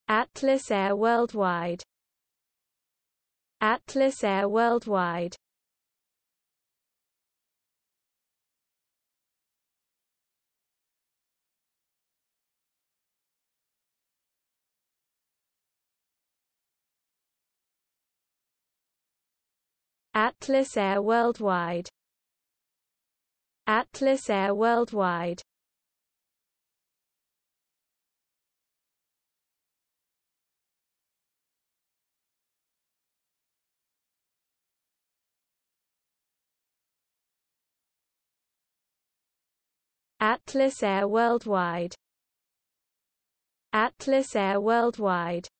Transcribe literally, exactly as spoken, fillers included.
Atlas Air Worldwide. Atlas Air Worldwide. Atlas Air Worldwide. Atlas Air Worldwide. Atlas Air Worldwide. Atlas Air Worldwide.